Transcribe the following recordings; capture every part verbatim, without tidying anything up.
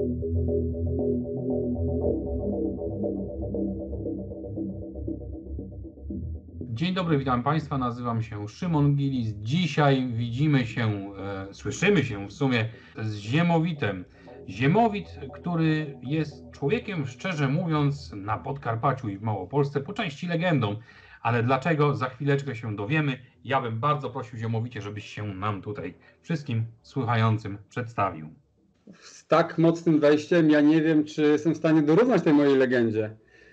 Dzień dobry, witam Państwa, nazywam się Szymon Gilis. Dzisiaj widzimy się, e, słyszymy się w sumie z Ziemowitem. Ziemowit, który jest człowiekiem, szczerze mówiąc, na Podkarpaciu i w Małopolsce po części legendą. Ale dlaczego? Za chwileczkę się dowiemy. Ja bym bardzo prosił, Ziemowicie, żebyś się nam tutaj wszystkim słuchającym przedstawił. Z tak mocnym wejściem ja nie wiem, czy jestem w stanie dorównać tej mojej legendzie.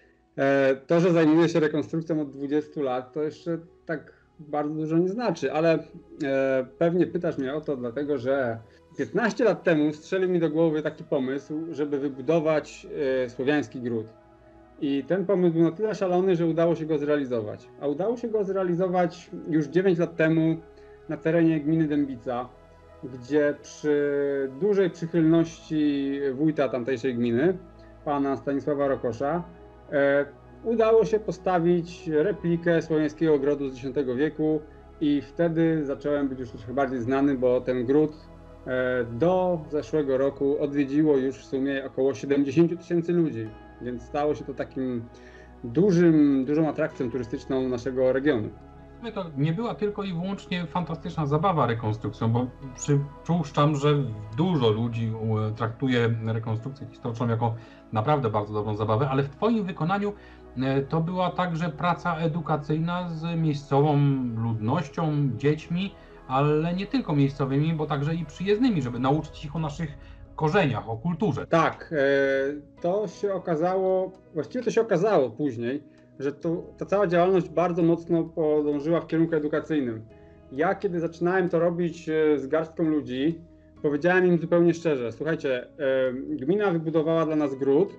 To, że zajmuję się rekonstrukcją od dwudziestu lat, to jeszcze tak bardzo dużo nie znaczy, ale pewnie pytasz mnie o to dlatego, że piętnaście lat temu strzelił mi do głowy taki pomysł, żeby wybudować Słowiański Gród. I ten pomysł był na tyle szalony, że udało się go zrealizować. A udało się go zrealizować już dziewięć lat temu na terenie gminy Dębica, gdzie przy dużej przychylności wójta tamtejszej gminy, pana Stanisława Rokosza, e, udało się postawić replikę Słowiańskiego Grodu z dziesiątego wieku i wtedy zacząłem być już trochę bardziej znany, bo ten gród e, do zeszłego roku odwiedziło już w sumie około siedemdziesiąt tysięcy ludzi, więc stało się to takim dużym, dużą atrakcją turystyczną naszego regionu. To nie była tylko i wyłącznie fantastyczna zabawa rekonstrukcją, bo przypuszczam, że dużo ludzi traktuje rekonstrukcję historyczną jako naprawdę bardzo dobrą zabawę, ale w Twoim wykonaniu to była także praca edukacyjna z miejscową ludnością, dziećmi, ale nie tylko miejscowymi, bo także i przyjezdnymi, żeby nauczyć ich o naszych korzeniach, o kulturze. Tak, to się okazało, właściwie to się okazało później, że to, ta cała działalność bardzo mocno podążyła w kierunku edukacyjnym. Ja, kiedy zaczynałem to robić z garstką ludzi, powiedziałem im zupełnie szczerze: słuchajcie, gmina wybudowała dla nas gród,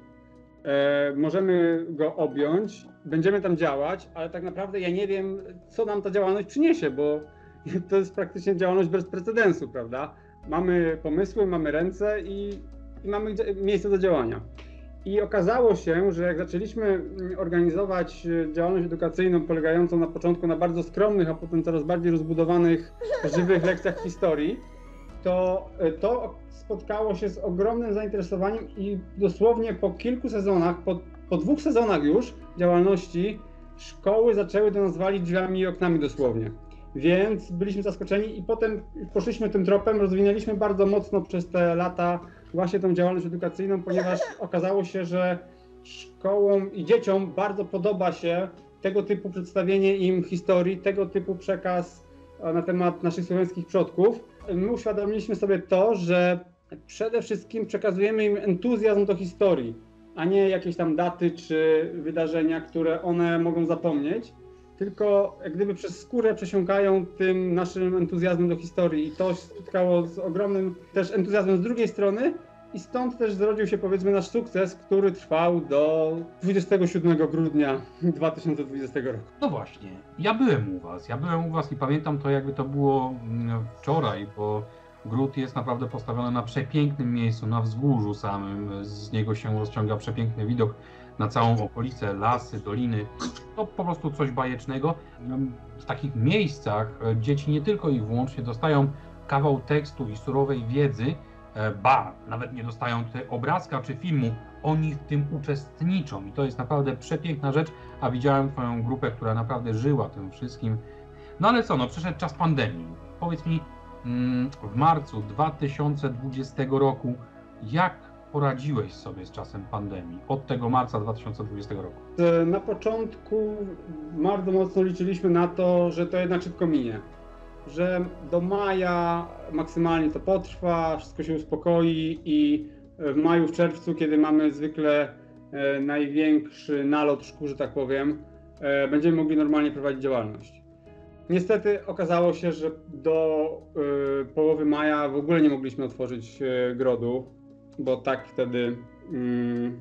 możemy go objąć, będziemy tam działać, ale tak naprawdę ja nie wiem, co nam ta działalność przyniesie, bo to jest praktycznie działalność bez precedensu, prawda? Mamy pomysły, mamy ręce i, i mamy miejsce do działania. I okazało się, że jak zaczęliśmy organizować działalność edukacyjną polegającą na początku na bardzo skromnych, a potem coraz bardziej rozbudowanych, żywych lekcjach historii, to to spotkało się z ogromnym zainteresowaniem i dosłownie po kilku sezonach, po, po dwóch sezonach już działalności, szkoły zaczęły do nas walić drzwiami i oknami dosłownie. Więc byliśmy zaskoczeni i potem poszliśmy tym tropem, rozwinęliśmy bardzo mocno przez te lata właśnie tą działalność edukacyjną, ponieważ okazało się, że szkołom i dzieciom bardzo podoba się tego typu przedstawienie im historii, tego typu przekaz na temat naszych słowiańskich przodków. My uświadomiliśmy sobie to, że przede wszystkim przekazujemy im entuzjazm do historii, a nie jakieś tam daty czy wydarzenia, które one mogą zapomnieć, tylko jak gdyby przez skórę przesiąkają tym naszym entuzjazmem do historii i to spotkało z ogromnym też entuzjazmem z drugiej strony i stąd też zrodził się, powiedzmy, nasz sukces, który trwał do dwudziestego siódmego grudnia dwa tysiące dwudziestego roku. No właśnie, ja byłem u Was, ja byłem u Was i pamiętam to, jakby to było wczoraj, bo gród jest naprawdę postawiony na przepięknym miejscu, na wzgórzu samym, z niego się rozciąga przepiękny widok na całą okolicę, lasy, doliny, to po prostu coś bajecznego. W takich miejscach dzieci nie tylko i wyłącznie dostają kawał tekstu i surowej wiedzy, ba, nawet nie dostają tutaj obrazka czy filmu, oni w tym uczestniczą i to jest naprawdę przepiękna rzecz, a widziałem Twoją grupę, która naprawdę żyła tym wszystkim. No ale co, no przyszedł czas pandemii. Powiedz mi, w marcu dwa tysiące dwudziestego roku, jak poradziłeś sobie z czasem pandemii od tego marca dwa tysiące dwudziestego roku? Na początku bardzo mocno liczyliśmy na to, że to jednak szybko minie, że do maja maksymalnie to potrwa, wszystko się uspokoi i w maju, w czerwcu, kiedy mamy zwykle największy nalot szkół, że tak powiem, będziemy mogli normalnie prowadzić działalność. Niestety okazało się, że do połowy maja w ogóle nie mogliśmy otworzyć grodu, bo tak wtedy mm,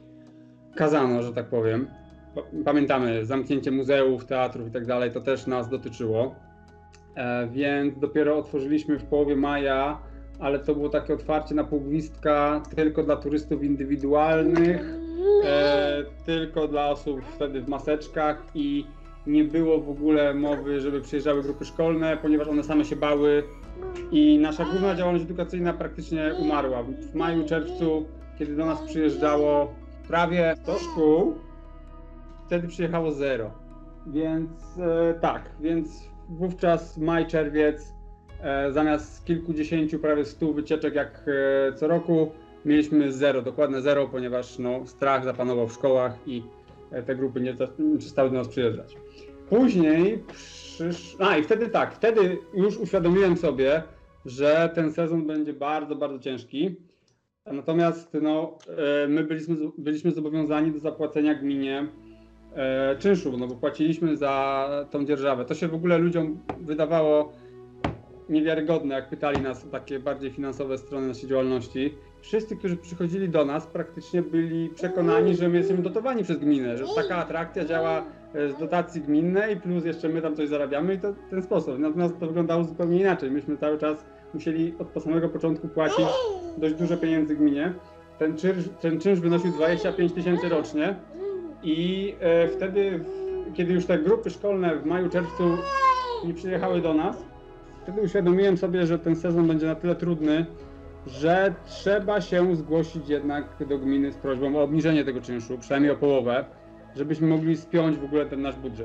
kazano, że tak powiem. Pamiętamy, zamknięcie muzeów, teatrów i tak dalej, to też nas dotyczyło. E, więc dopiero otworzyliśmy w połowie maja, ale to było takie otwarcie na pół gwizdka tylko dla turystów indywidualnych, e, tylko dla osób wtedy w maseczkach i nie było w ogóle mowy, żeby przyjeżdżały grupy szkolne, ponieważ one same się bały i nasza główna działalność edukacyjna praktycznie umarła. W maju, czerwcu, kiedy do nas przyjeżdżało prawie sto szkół, wtedy przyjechało zero. Więc e, tak, więc wówczas maj, czerwiec, e, zamiast kilkudziesięciu, prawie stu wycieczek jak e, co roku, mieliśmy zero, dokładne zero, ponieważ no, strach zapanował w szkołach i e, te grupy nie, nie przestały do nas przyjeżdżać. Później przysz... A i wtedy tak, wtedy już uświadomiłem sobie, że ten sezon będzie bardzo, bardzo ciężki. Natomiast no, e, my byliśmy, byliśmy zobowiązani do zapłacenia gminie e, czynszu, no bo płaciliśmy za tą dzierżawę. To się w ogóle ludziom wydawało niewiarygodne, jak pytali nas o takie bardziej finansowe strony naszej działalności. Wszyscy, którzy przychodzili do nas, praktycznie byli przekonani, że my jesteśmy dotowani przez gminę, że taka atrakcja działa z dotacji gminnej, plus jeszcze my tam coś zarabiamy i to w ten sposób. Natomiast to wyglądało zupełnie inaczej. Myśmy cały czas musieli od samego początku płacić dość dużo pieniędzy gminie. Ten czynsz, ten czynsz wynosił dwadzieścia pięć tysięcy rocznie i e, wtedy, kiedy już te grupy szkolne w maju, czerwcu nie przyjechały do nas, wtedy uświadomiłem sobie, że ten sezon będzie na tyle trudny, że trzeba się zgłosić jednak do gminy z prośbą o obniżenie tego czynszu, przynajmniej o połowę, żebyśmy mogli spiąć w ogóle ten nasz budżet.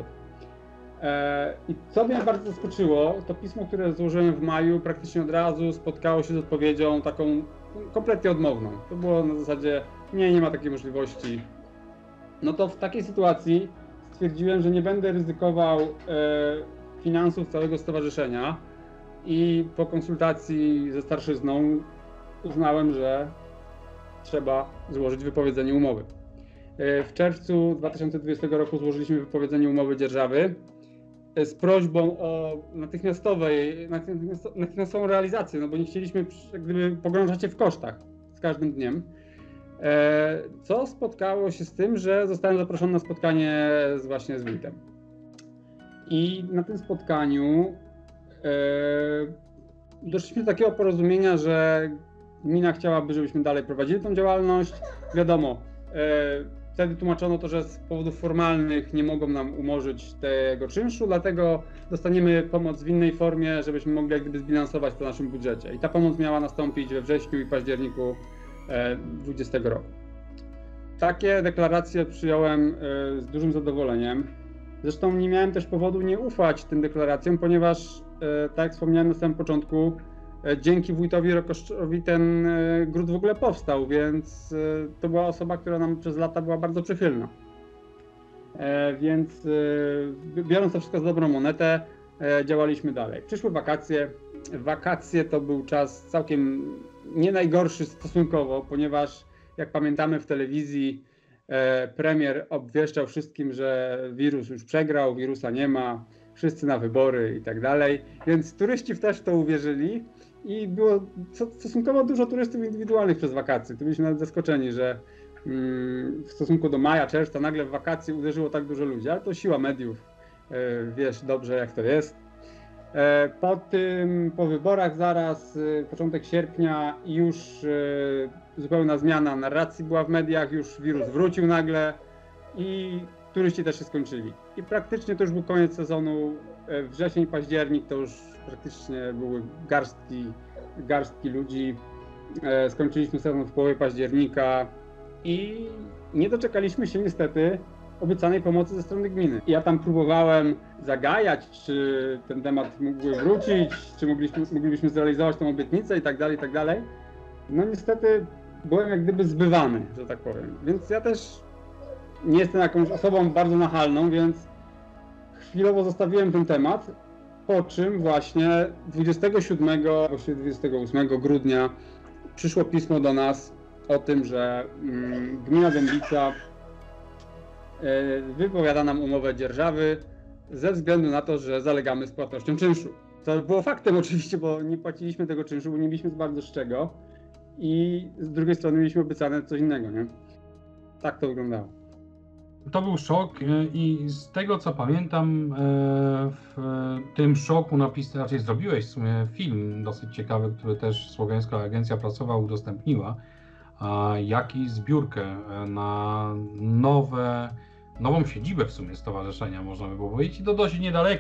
E, I co mnie bardzo zaskoczyło, to pismo, które złożyłem w maju, praktycznie od razu spotkało się z odpowiedzią taką kompletnie odmowną. To było na zasadzie, nie, nie ma takiej możliwości. No to w takiej sytuacji stwierdziłem, że nie będę ryzykował e, finansów całego stowarzyszenia i po konsultacji ze starszyzną uznałem, że trzeba złożyć wypowiedzenie umowy. W czerwcu dwa tysiące dwudziestego roku złożyliśmy wypowiedzenie umowy dzierżawy z prośbą o natychmiastowej, natychmiastową realizację, no bo nie chcieliśmy jak gdyby pogrążać się w kosztach z każdym dniem. Co spotkało się z tym, że zostałem zaproszony na spotkanie z, właśnie z wójtem. I na tym spotkaniu doszliśmy do takiego porozumienia, że gmina chciałaby, żebyśmy dalej prowadzili tą działalność. Wiadomo, wtedy tłumaczono to, że z powodów formalnych nie mogą nam umorzyć tego czynszu, dlatego dostaniemy pomoc w innej formie, żebyśmy mogli jak gdyby zbilansować to w naszym budżecie. I ta pomoc miała nastąpić we wrześniu i październiku dwudziestego roku. Takie deklaracje przyjąłem z dużym zadowoleniem. Zresztą nie miałem też powodu nie ufać tym deklaracjom, ponieważ, tak jak wspomniałem na samym początku, dzięki wójtowi Rokoszczowi ten gród w ogóle powstał, więc to była osoba, która nam przez lata była bardzo przychylna. Więc biorąc to wszystko za dobrą monetę, działaliśmy dalej. Przyszły wakacje. Wakacje to był czas całkiem nie najgorszy stosunkowo, ponieważ jak pamiętamy w telewizji, premier obwieszczał wszystkim, że wirus już przegrał, wirusa nie ma, wszyscy na wybory i tak dalej, więc turyści też w to uwierzyli i było stosunkowo dużo turystów indywidualnych przez wakacje. Tu byliśmy nawet zaskoczeni, że w stosunku do maja, czerwca nagle w wakacje uderzyło tak dużo ludzi, ale to siła mediów, wiesz dobrze jak to jest. Po tym, po wyborach zaraz, początek sierpnia już zupełna zmiana narracji była w mediach, już wirus wrócił nagle i turyści też się skończyli. I praktycznie to już był koniec sezonu, wrzesień, październik to już praktycznie były garstki, garstki ludzi. Skończyliśmy sezon w połowie października i nie doczekaliśmy się niestety obiecanej pomocy ze strony gminy. Ja tam próbowałem zagajać, czy ten temat mógłby wrócić, czy mogliśmy, moglibyśmy zrealizować tą obietnicę i tak dalej, i tak dalej. No niestety byłem jak gdyby zbywany, że tak powiem. Więc ja też nie jestem jakąś osobą bardzo nachalną, więc chwilowo zostawiłem ten temat, po czym właśnie dwudziestego siódmego, właściwie dwudziestego ósmego grudnia przyszło pismo do nas o tym, że mm, gmina Dębica wypowiada nam umowę dzierżawy ze względu na to, że zalegamy z płatnością czynszu. To było faktem oczywiście, bo nie płaciliśmy tego czynszu, bo nie mieliśmy za bardzo z czego i z drugiej strony mieliśmy obiecane coś innego, nie? Tak to wyglądało. To był szok i z tego co pamiętam, w tym szoku napis, raczej zrobiłeś w sumie film dosyć ciekawy, który też Słowiańska Agencja Prasowa udostępniła, jak i zbiórkę na nowe, nową siedzibę w sumie stowarzyszenia, można by było powiedzieć, i to dość niedaleko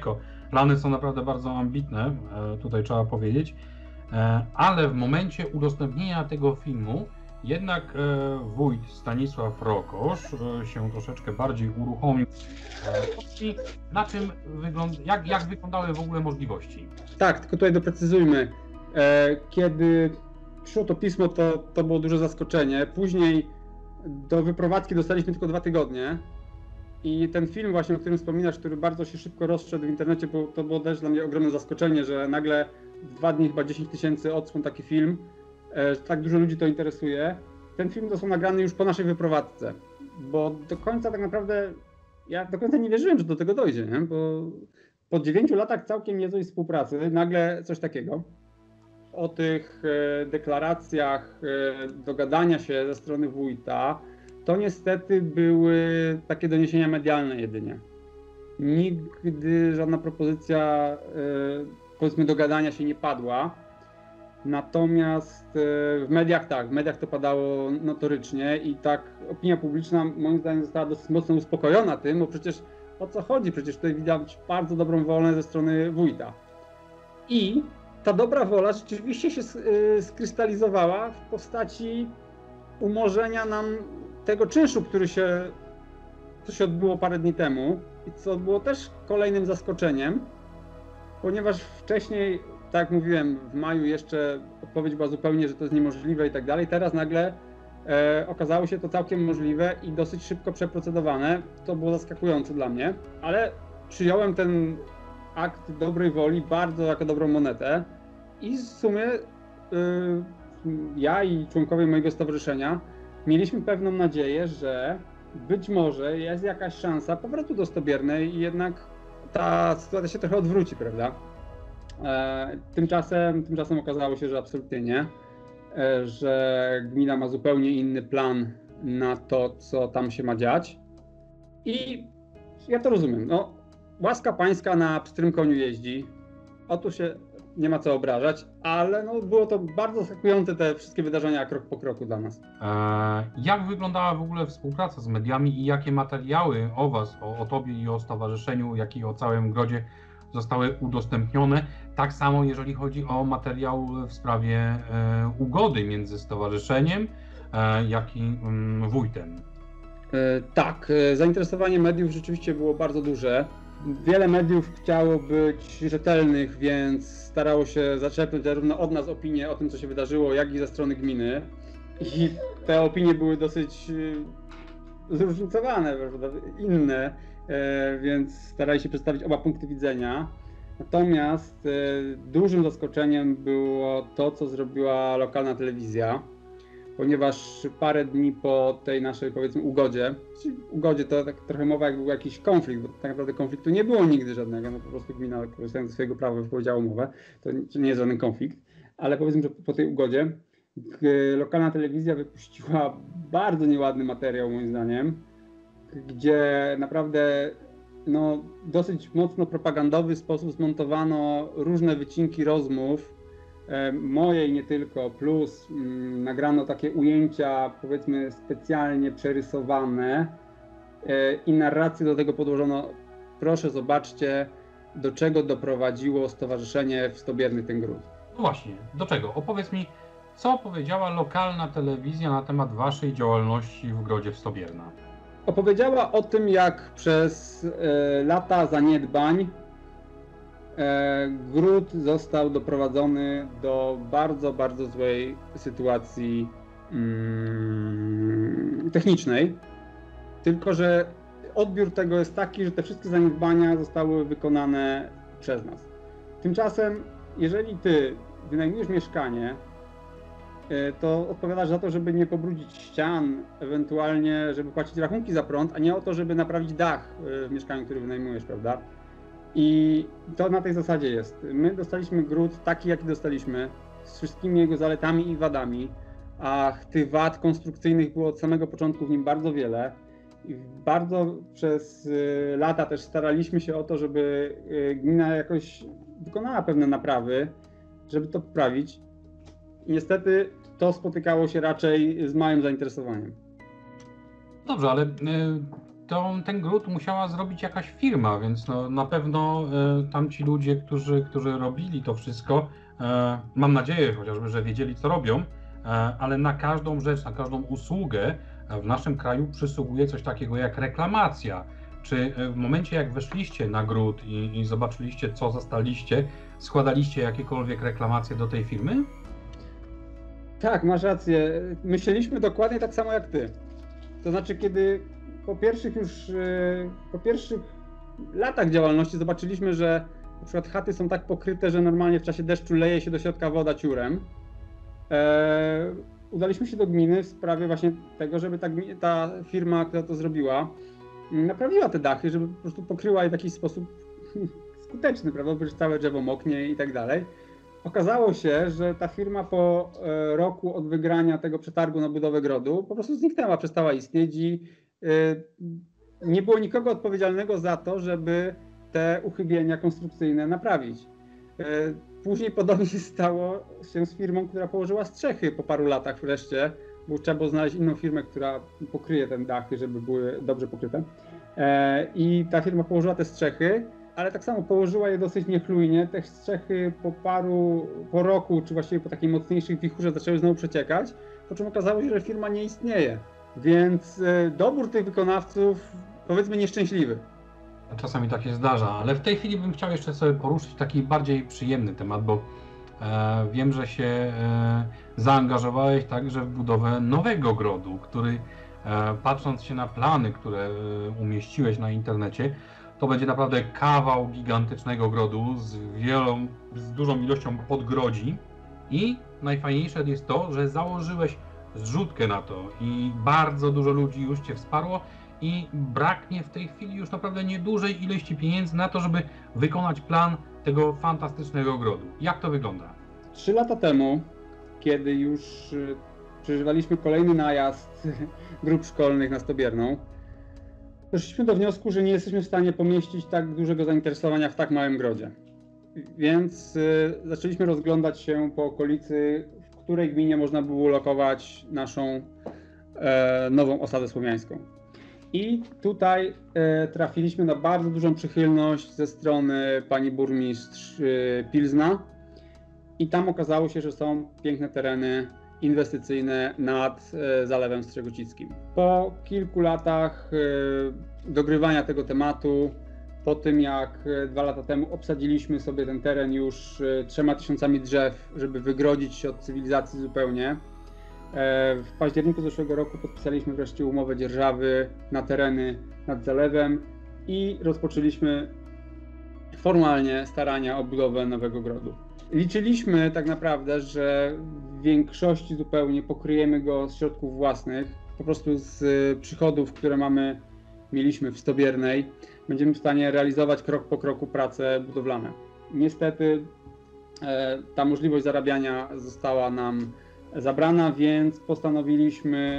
plany są naprawdę bardzo ambitne, tutaj trzeba powiedzieć, ale w momencie udostępnienia tego filmu jednak wójt Stanisław Rokosz się troszeczkę bardziej uruchomił. I na czym wygląda, jak, jak wyglądały w ogóle możliwości? Tak, tylko tutaj doprecyzujmy. Kiedy przyszło to pismo, to, to było duże zaskoczenie. Później do wyprowadzki dostaliśmy tylko dwa tygodnie. I ten film właśnie, o którym wspominasz, który bardzo się szybko rozszedł w internecie, bo to było też dla mnie ogromne zaskoczenie, że nagle w dwa dni chyba dziesięć tysięcy odsłon taki film, e, tak dużo ludzi to interesuje. Ten film został nagrany już po naszej wyprowadzce, bo do końca tak naprawdę, ja do końca nie wierzyłem, że do tego dojdzie, nie? Bo po dziewięciu latach całkiem niezłej współpracy, nagle coś takiego. O tych e, deklaracjach, e, dogadania się ze strony wójta, to niestety były takie doniesienia medialne jedynie. Nigdy żadna propozycja, powiedzmy, dogadania się nie padła. Natomiast w mediach tak, w mediach to padało notorycznie i tak opinia publiczna moim zdaniem została dosyć mocno uspokojona tym, bo przecież o co chodzi? Przecież tutaj widać bardzo dobrą wolę ze strony wójta. I ta dobra wola rzeczywiście się skrystalizowała w postaci umorzenia nam tego czynszu, który się, co się odbyło parę dni temu i co było też kolejnym zaskoczeniem, ponieważ wcześniej, tak jak mówiłem, w maju jeszcze odpowiedź była zupełnie, że to jest niemożliwe i tak dalej. Teraz nagle e, okazało się to całkiem możliwe i dosyć szybko przeprocedowane. To było zaskakujące dla mnie, ale przyjąłem ten akt dobrej woli bardzo jako dobrą monetę i w sumie e, ja i członkowie mojego stowarzyszenia mieliśmy pewną nadzieję, że być może jest jakaś szansa powrotu do Stobiernej i jednak ta sytuacja się trochę odwróci, prawda? E, tymczasem, tymczasem okazało się, że absolutnie nie, e, że gmina ma zupełnie inny plan na to, co tam się ma dziać. I ja to rozumiem. No, łaska pańska na pstrym koniu jeździ. Otóż się nie ma co obrażać, ale no, było to bardzo zaskakujące te wszystkie wydarzenia krok po kroku dla nas. E, jak wyglądała w ogóle współpraca z mediami i jakie materiały o was, o, o tobie i o stowarzyszeniu, jak i o całym Grodzie zostały udostępnione? Tak samo jeżeli chodzi o materiał w sprawie e, ugody między stowarzyszeniem, e, jak i mm, wójtem. E, tak, e, zainteresowanie mediów rzeczywiście było bardzo duże. Wiele mediów chciało być rzetelnych, więc starało się zaczerpnąć zarówno od nas opinie o tym, co się wydarzyło, jak i ze strony gminy. I te opinie były dosyć zróżnicowane, inne, więc starali się przedstawić oba punkty widzenia. Natomiast dużym zaskoczeniem było to, co zrobiła lokalna telewizja, ponieważ parę dni po tej naszej, powiedzmy, ugodzie, czyli ugodzie to tak trochę mowa, jak był jakiś konflikt, bo tak naprawdę konfliktu nie było nigdy żadnego, no po prostu gmina, korzystając ze swojego prawa, wypowiedziała umowę, to nie jest żaden konflikt, ale powiedzmy, że po tej ugodzie lokalna telewizja wypuściła bardzo nieładny materiał, moim zdaniem, gdzie naprawdę no, dosyć mocno propagandowy sposób zmontowano różne wycinki rozmów, moje i nie tylko, plus mm, nagrano takie ujęcia, powiedzmy, specjalnie przerysowane e, i narrację do tego podłożono. Proszę, zobaczcie, do czego doprowadziło stowarzyszenie w Stobierny ten gród. No właśnie, do czego? Opowiedz mi, co powiedziała lokalna telewizja na temat waszej działalności w Grodzie w Stobierna? Opowiedziała o tym, jak przez e, lata zaniedbań Gród został doprowadzony do bardzo, bardzo złej sytuacji mm, technicznej. Tylko że odbiór tego jest taki, że te wszystkie zaniedbania zostały wykonane przez nas. Tymczasem, jeżeli ty wynajmujesz mieszkanie, to odpowiadasz za to, żeby nie pobrudzić ścian, ewentualnie żeby płacić rachunki za prąd, a nie o to, żeby naprawić dach w mieszkaniu, który wynajmujesz, prawda? I to na tej zasadzie jest. My dostaliśmy gród taki, jaki dostaliśmy, z wszystkimi jego zaletami i wadami, a tych wad konstrukcyjnych było od samego początku w nim bardzo wiele. I bardzo przez lata też staraliśmy się o to, żeby gmina jakoś wykonała pewne naprawy, żeby to poprawić. I niestety to spotykało się raczej z małym zainteresowaniem. Dobrze, ale y, to ten gród musiała zrobić jakaś firma, więc no, na pewno e, tamci ludzie, którzy, którzy robili to wszystko, e, mam nadzieję chociażby, że wiedzieli, co robią, e, ale na każdą rzecz, na każdą usługę w naszym kraju przysługuje coś takiego jak reklamacja. Czy w momencie, jak weszliście na gród i, i zobaczyliście, co zastaliście, składaliście jakiekolwiek reklamacje do tej firmy? Tak, masz rację. Myśleliśmy dokładnie tak samo jak ty. To znaczy, kiedy po pierwszych już, po pierwszych latach działalności zobaczyliśmy, że na przykład chaty są tak pokryte, że normalnie w czasie deszczu leje się do środka woda ciurem, e, udaliśmy się do gminy w sprawie właśnie tego, żeby ta, ta firma, która to zrobiła, naprawiła te dachy, żeby po prostu pokryła je w jakiś sposób skuteczny, prawda, bo przecież całe drzewo moknie i tak dalej. Okazało się, że ta firma po roku od wygrania tego przetargu na budowę grodu po prostu zniknęła, przestała istnieć i nie było nikogo odpowiedzialnego za to, żeby te uchybienia konstrukcyjne naprawić. Później podobnie stało się z firmą, która położyła strzechy po paru latach wreszcie, bo trzeba było znaleźć inną firmę, która pokryje ten dachy, żeby były dobrze pokryte. I ta firma położyła te strzechy, ale tak samo położyła je dosyć niechlujnie. Te strzechy po paru, po roku, czy właściwie po takiej mocniejszej wichurze zaczęły znowu przeciekać, po czym okazało się, że firma nie istnieje. Więc dobór tych wykonawców, powiedzmy, nieszczęśliwy. Czasami tak się zdarza, ale w tej chwili bym chciał jeszcze sobie poruszyć taki bardziej przyjemny temat, bo e, wiem, że się e, zaangażowałeś także w budowę nowego grodu, który e, patrząc się na plany, które e, umieściłeś na internecie, to będzie naprawdę kawał gigantycznego grodu z wielą, z dużą ilością podgrodzi i najfajniejsze jest to, że założyłeś zrzutkę na to i bardzo dużo ludzi już Cię wsparło i braknie w tej chwili już naprawdę niedużej ilości pieniędzy na to, żeby wykonać plan tego fantastycznego grodu. Jak to wygląda? Trzy lata temu, kiedy już przeżywaliśmy kolejny najazd grup szkolnych na Stobierną, doszliśmy do wniosku, że nie jesteśmy w stanie pomieścić tak dużego zainteresowania w tak małym grodzie. Więc y, zaczęliśmy rozglądać się po okolicy, w której gminie można było ulokować naszą e, nową osadę słowiańską. I tutaj e, trafiliśmy na bardzo dużą przychylność ze strony pani burmistrz e, Pilzna. I tam okazało się, że są piękne tereny inwestycyjne nad e, Zalewem Strzegocickim. Po kilku latach e, dogrywania tego tematu, po tym jak e, dwa lata temu obsadziliśmy sobie ten teren już e, trzema tysiącami drzew, żeby wygrodzić się od cywilizacji zupełnie, e, w październiku zeszłego roku podpisaliśmy wreszcie umowę dzierżawy na tereny nad Zalewem i rozpoczęliśmy formalnie starania o budowę nowego grodu. Liczyliśmy tak naprawdę, że w większości zupełnie pokryjemy go z środków własnych, po prostu z przychodów, które mamy, mieliśmy w Stobiernej, będziemy w stanie realizować krok po kroku prace budowlane. Niestety e, ta możliwość zarabiania została nam zabrana, więc postanowiliśmy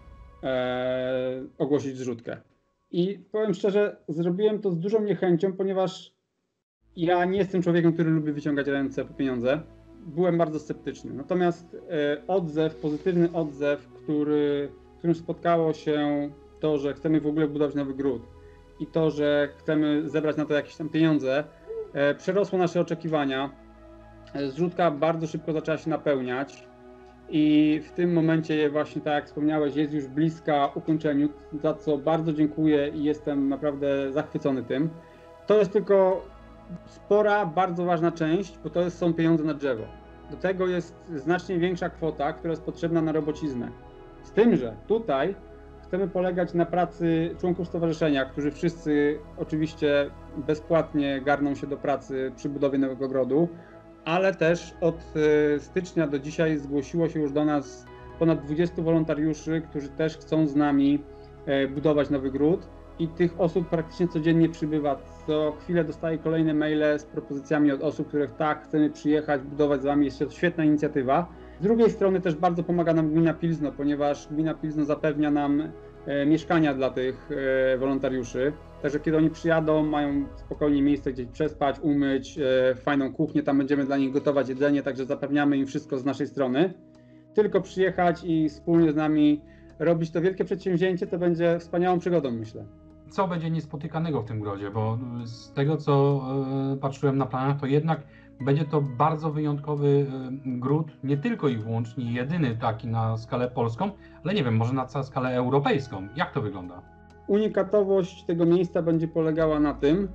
e, ogłosić zrzutkę. I powiem szczerze, zrobiłem to z dużą niechęcią, ponieważ ja nie jestem człowiekiem, który lubi wyciągać ręce po pieniądze. Byłem bardzo sceptyczny. Natomiast e, odzew, pozytywny odzew, który, w którym spotkało się to, że chcemy w ogóle budować nowy gród i to, że chcemy zebrać na to jakieś tam pieniądze, e, przerosło nasze oczekiwania. E, zrzutka bardzo szybko zaczęła się napełniać i w tym momencie właśnie, tak jak wspomniałeś, jest już bliska ukończeniu, za co bardzo dziękuję i jestem naprawdę zachwycony tym. To jest tylko spora, bardzo ważna część, bo to są pieniądze na drzewo. Do tego jest znacznie większa kwota, która jest potrzebna na robociznę. Z tym, że tutaj chcemy polegać na pracy członków stowarzyszenia, którzy wszyscy oczywiście bezpłatnie garną się do pracy przy budowie nowego grodu, ale też od stycznia do dzisiaj zgłosiło się już do nas ponad dwudziestu wolontariuszy, którzy też chcą z nami budować nowy gród. I tych osób praktycznie codziennie przybywa. Co chwilę dostaję kolejne maile z propozycjami od osób, które tak, chcemy przyjechać, budować z wami. Jest to świetna inicjatywa. Z drugiej strony też bardzo pomaga nam gmina Pilzno, ponieważ gmina Pilzno zapewnia nam e, mieszkania dla tych e, wolontariuszy. Także kiedy oni przyjadą, mają spokojnie miejsce gdzieś przespać, umyć, e, fajną kuchnię, tam będziemy dla nich gotować jedzenie, także zapewniamy im wszystko z naszej strony. Tylko przyjechać i wspólnie z nami robić to wielkie przedsięwzięcie, to będzie wspaniałą przygodą, myślę. co będzie niespotykanego w tym grodzie, bo z tego, co e, patrzyłem na planach, to jednak będzie to bardzo wyjątkowy e, gród, nie tylko i wyłącznie jedyny taki na skalę polską, ale nie wiem, może na całą skalę europejską. Jak to wygląda? Unikatowość tego miejsca będzie polegała na tym,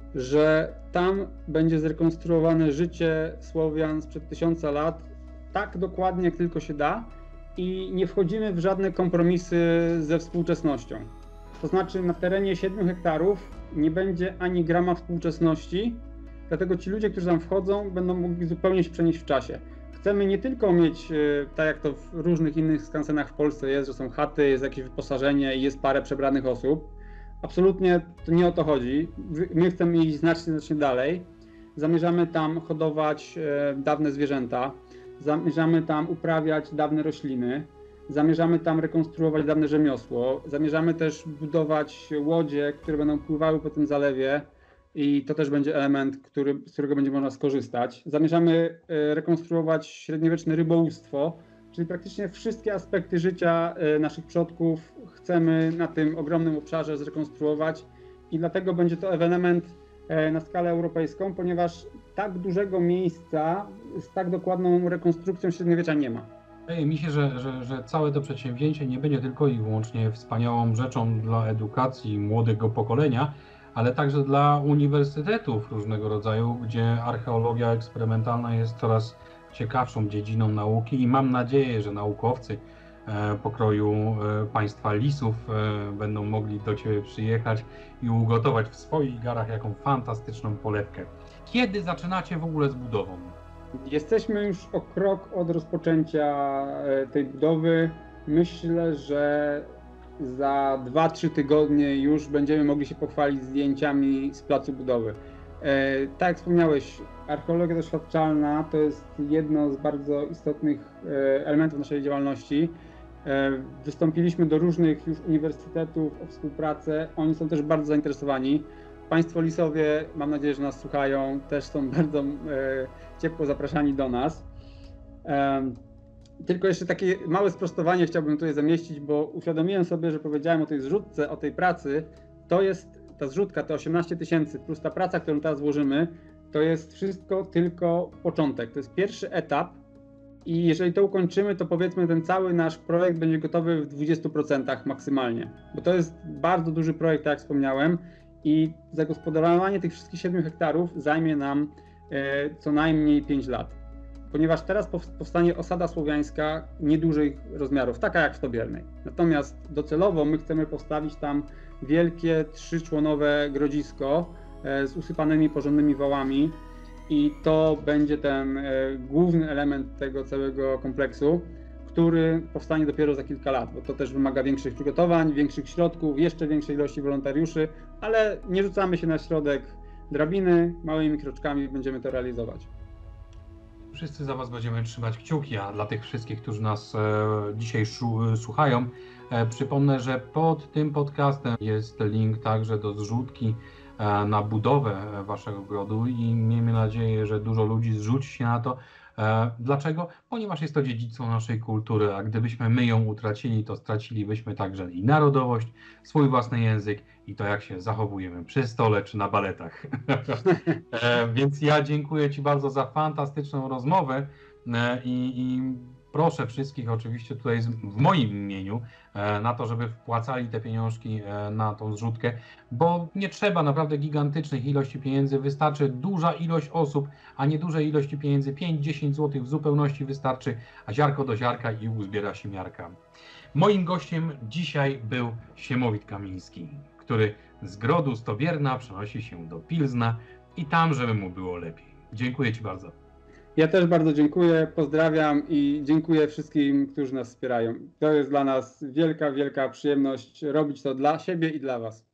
że tam będzie zrekonstruowane życie Słowian sprzed tysiąca lat tak dokładnie, jak tylko się da i nie wchodzimy w żadne kompromisy ze współczesnością. To znaczy na terenie siedmiu hektarów nie będzie ani grama współczesności, dlatego ci ludzie, którzy tam wchodzą, będą mogli zupełnie się przenieść w czasie. Chcemy nie tylko mieć, tak jak to w różnych innych skansenach w Polsce jest, że są chaty, jest jakieś wyposażenie i jest parę przebranych osób. Absolutnie to nie o to chodzi. My chcemy iść znacznie, znacznie dalej. Zamierzamy tam hodować dawne zwierzęta, zamierzamy tam uprawiać dawne rośliny, zamierzamy tam rekonstruować dawne rzemiosło, zamierzamy też budować łodzie, które będą pływały po tym zalewie i to też będzie element, który, z którego będzie można skorzystać. Zamierzamy rekonstruować średniowieczne rybołówstwo, czyli praktycznie wszystkie aspekty życia naszych przodków chcemy na tym ogromnym obszarze zrekonstruować i dlatego będzie to ewenement na skalę europejską, ponieważ tak dużego miejsca z tak dokładną rekonstrukcją średniowiecza nie ma. Wydaje mi się, że, że, że całe to przedsięwzięcie nie będzie tylko i wyłącznie wspaniałą rzeczą dla edukacji młodego pokolenia, ale także dla uniwersytetów różnego rodzaju, gdzie archeologia eksperymentalna jest coraz ciekawszą dziedziną nauki i mam nadzieję, że naukowcy pokroju państwa lisów będą mogli do Ciebie przyjechać i ugotować w swoich garach jaką fantastyczną polewkę. Kiedy zaczynacie w ogóle z budową? Jesteśmy już o krok od rozpoczęcia tej budowy. Myślę, że za dwa trzy tygodnie już będziemy mogli się pochwalić zdjęciami z placu budowy. Tak jak wspomniałeś, archeologia doświadczalna to jest jedno z bardzo istotnych elementów naszej działalności. Wystąpiliśmy do różnych już uniwersytetów o współpracę, oni są też bardzo zainteresowani. Państwo lisowie, mam nadzieję, że nas słuchają, też są bardzo ciepło zapraszani do nas. Tylko jeszcze takie małe sprostowanie chciałbym tutaj zamieścić, bo uświadomiłem sobie, że powiedziałem o tej zrzutce, o tej pracy. To jest ta zrzutka, te osiemnaście tysięcy plus ta praca, którą teraz włożymy, to jest wszystko tylko początek. To jest pierwszy etap i jeżeli to ukończymy, to powiedzmy ten cały nasz projekt będzie gotowy w dwudziestu procentach maksymalnie. Bo to jest bardzo duży projekt, tak jak wspomniałem, i zagospodarowanie tych wszystkich siedmiu hektarów zajmie nam e, co najmniej pięć lat. Ponieważ teraz powstanie osada słowiańska niedużych rozmiarów, taka jak w Tobiernej. Natomiast docelowo my chcemy postawić tam wielkie, trzyczłonowe grodzisko e, z usypanymi porządnymi wałami i to będzie ten e, główny element tego całego kompleksu, który powstanie dopiero za kilka lat, bo to też wymaga większych przygotowań, większych środków, jeszcze większej ilości wolontariuszy, ale nie rzucamy się na środek drabiny, małymi kroczkami będziemy to realizować. Wszyscy za Was będziemy trzymać kciuki, a dla tych wszystkich, którzy nas e, dzisiaj słuchają, e, przypomnę, że pod tym podcastem jest link także do zrzutki e, na budowę Waszego grodu i miejmy nadzieję, że dużo ludzi zrzuci się na to. E, dlaczego? Ponieważ jest to dziedzictwo naszej kultury, a gdybyśmy my ją utracili, to stracilibyśmy także i narodowość, swój własny język i to, jak się zachowujemy przy stole czy na baletach. e, więc ja dziękuję Ci bardzo za fantastyczną rozmowę e, i, i proszę wszystkich oczywiście tutaj w moim imieniu e, na to, żeby wpłacali te pieniążki e, na tą zrzutkę, bo nie trzeba naprawdę gigantycznych ilości pieniędzy, wystarczy duża ilość osób, a nie dużej ilości pieniędzy, pięć dziesięć złotych w zupełności wystarczy, a ziarko do ziarka i uzbiera się miarka. Moim gościem dzisiaj był Siemowit Kamiński, który z grodu z Tobierna przenosi się do Pilzna i tam, żeby mu było lepiej. Dziękuję Ci bardzo. Ja też bardzo dziękuję, pozdrawiam i dziękuję wszystkim, którzy nas wspierają. To jest dla nas wielka, wielka przyjemność robić to dla siebie i dla Was.